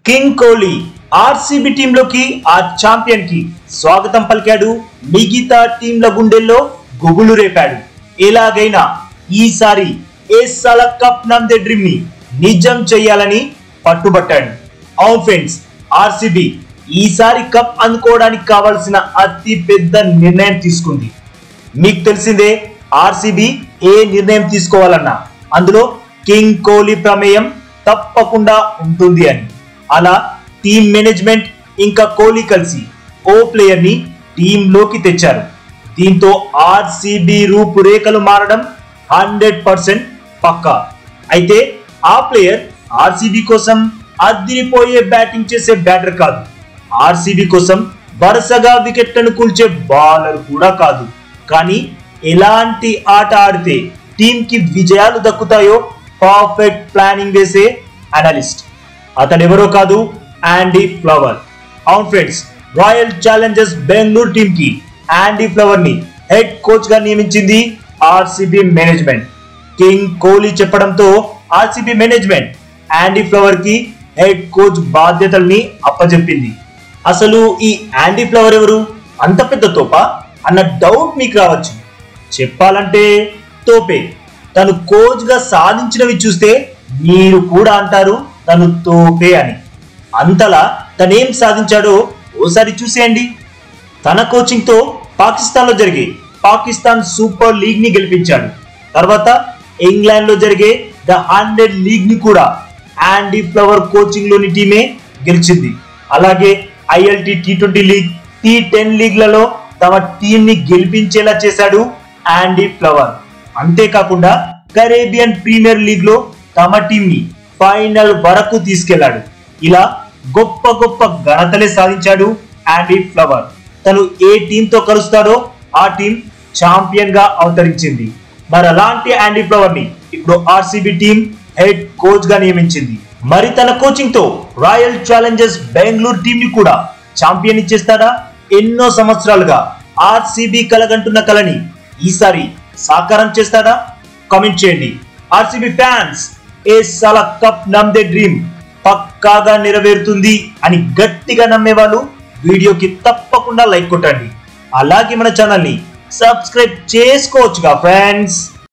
King Kohli RCB టీంలోకి ఆ champion కి స్వాగతం పలికాడు. మిగతా టీంల గుండెల్లో గుబులు రేపాడు. ఎలాగైనా ఈసారి ఏసాల కప్ నమ్దే డ్రీమ్ ని నిజం చేయాలని పట్టుబట్టాడు. అవును ఫ్రెండ్స్, ఆర్సీబీ ఈసారి కప్ అందుకోవడానికి కావాల్సిన అతి పెద్ద నిర్ణయం తీసుకుంది. మీకు తెలిసిందే ఆర్సీబీ ఏ నిర్ణయం తీసుకోవాలన్నా అందులో కింగ్ కోహ్లీ ప్రమేయం తప్పకుండా ఉంటుంది అని. అలా టీమ్ మేనేజ్మెంట్ ఇంకా కోహ్లీ కలిసి ఓ ప్లేయర్ ని టీంలోకి తెచ్చారు. దీంతో ఆర్సీబీ రూపురేఖలు మారడం 100% పక్కా. అయితే ఆ ప్లేయర్ ఆర్సీబీ కోసం అదిరిపోయే బ్యాటింగ్ చేసే బ్యాటర్ కాదు. ఆర్సీబీ కోసం వరుసగా వికెట్లను కూల్చే బౌలర్ కూడా కాదు. కానీ ఎలాంటి ఆట ఆడితే టీం కి విజయాలు దక్కుతాయో పర్ఫెక్ట్ ప్లానింగ్ వేసే అనలిస్ట్. అతడెవరో కాదు, యాండీ ఫ్లవర్. అవును friends, royal challengers Bengaluru team కి యాండీ ఫ్లవర్ ని హెడ్ కోచ్ గా నియమించింది ఆర్సీబీ మేనేజ్మెంట్. కింగ్ కోహ్లీ చెప్పడంతో ఆర్సీబీ మేనేజ్మెంట్ యాండీ ఫ్లవర్ కి హెడ్ కోచ్ బాధ్యతల్ని అప్పచెప్పింది. అసలు ఈ యాండీ ఫ్లవర్ ఎవరు? అంత పెద్ద తోపా అన్న డౌట్ మీకు రావచ్చు. చెప్పాలంటే తోపే. తను కోచ్ గా సాధించినవి చూస్తే మీరు కూడా అంటారు తను తోపే అని. అంతలా తనేం సాధించాడో ఓసారి చూసేయండి. తన కోచింగ్ తో పాకిస్తాన్ లో జరిగే పాకిస్తాన్ సూపర్ లీగ్ ని గెలిపించాడు. తర్వాత ఇంగ్లాండ్ లో జరిగే ద 100 లీగ్ ని కూడా యాండీ ఫ్లవర్ కోచింగ్ లోని టీమే గెలిచింది. అలాగే ఐఎల్టీ T20 లీగ్, T10 లీగ్లలో తమ టీం ని గెలిపించేలా చేశాడు యాండీ ఫ్లవర్. అంతేకాకుండా కరేబియన్ ప్రీమియర్ లీగ్ లో తమ టీం ని ఫైనల్ వరకు తీసుకెళ్లాడు. ఇలా గొప్ప గొప్ప ఘనతలే సాధించాడు యాండీ ఫ్లవర్. తను ఏ టీం తో కలుస్తాడో ఆ టీం ఛాంపియన్ గా అవతరించింది. మరి అలాంటి యాండీ ఫ్లవర్ ని ఇప్పుడు ఆర్సీబీ టీం హెడ్ కోచ్ గా నియమించింది. మరి తన కోచింగ్ తో రాయల్ ఛాలెంజర్స్ బెంగళూరు టీం ని కూడా ఛాంపియన్ ఇచ్చేస్తాడా? ఎన్నో సంవత్సరాలుగా ఆర్సీబీ కలగంటున్న కలని ఈసారి సాకారం చేస్తాడా? కామెంట్ చేయండి. ఆర్సీబీ ఫ్యాన్స్, ఏసాల కప్ నమ్దే డ్రీమ్ పక్కాగా నెరవేరుతుంది అని గట్టిగా నమ్మే వాళ్ళు వీడియోకి తప్పకుండా లైక్ కొట్టండి. అలాగే మన ఛానల్ ని సబ్స్క్రైబ్ చేసుకోవచ్చుగా ఫ్రెండ్స్.